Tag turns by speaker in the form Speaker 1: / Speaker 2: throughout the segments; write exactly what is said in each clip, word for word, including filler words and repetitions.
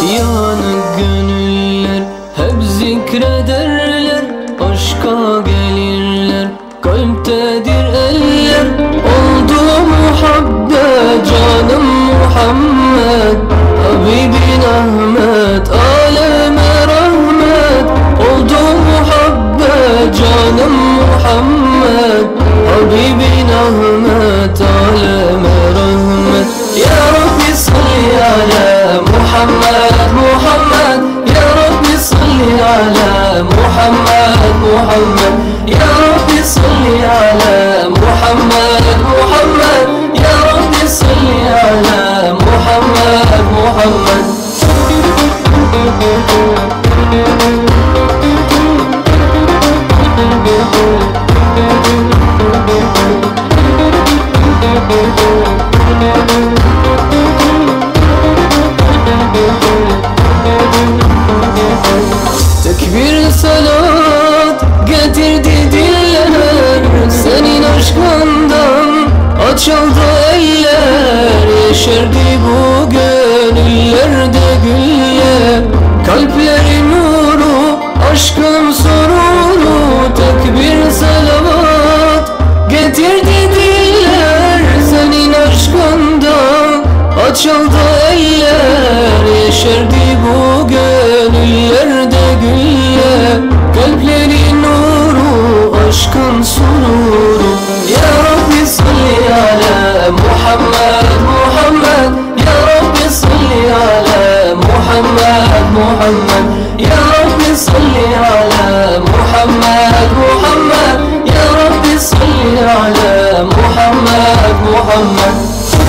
Speaker 1: Yanık gönüller hep zikrederler, aşka gelirler, kalptedir eller. Oldu muhabbet canım Muhammed, Habibin Ahmet, aleme rahmet. Oldu muhabbet canım Muhammed, Habibin Ahmet, aleme rahmet. Ya Rabbi salli ala Muhammed, Muhammed. Ya Rabbi salli ala Muhammed, Muhammed. Ya Rabbi salli ala Muhammed, Muhammed. Ya Rabbi salli ala Muhammed, Muhammed. Tekbir salat getirdi diller, senin aşkından açıldı eller. Yeşerdi bu gönüllerde güller, kalplerin nuru, aşkın sururu. Tekbir salavat getirdi diller, senin aşkından açıldı eller. Yeşerdi bu gönüllerde güller, kalplerin nuru, aşkın sururu. Ya Rabbi salli ala Muhammed, Muhammed. Ya Rabbi salli ala Muhammed, Muhammed. Ya Rabbi salli ala Muhammed, Muhammed. Ya Rabbi salli ala Muhammed, Muhammed.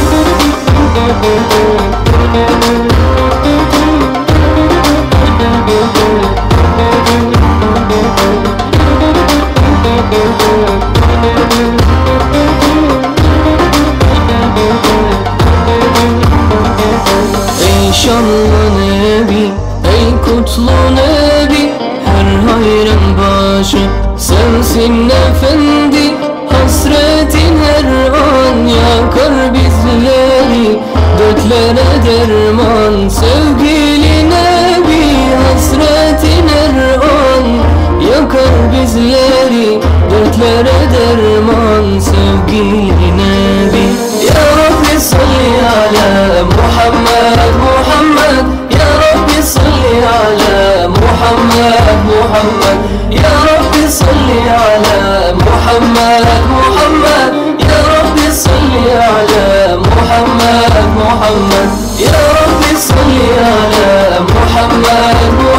Speaker 1: Ey şanlı Nebi, ey kutlu Nebi, her hayrın başı sensin efendi. Hasretin her an yakar bizleri, dertlere derman sevgili Nebi. Hasretin her an yakar bizleri, dertlere derman sevgili Nebi. Ya Rabbi salli ala Muhammed, Muhammed. Ya Rabbi salli ala Muhammed, Muhammed. Ya Rabbi salli ala Muhammed, Muhammed. Ya Rabbi salli ala Muhammed, Muhammed. Ya Rabbi salli ala Muhammed, Muhammed.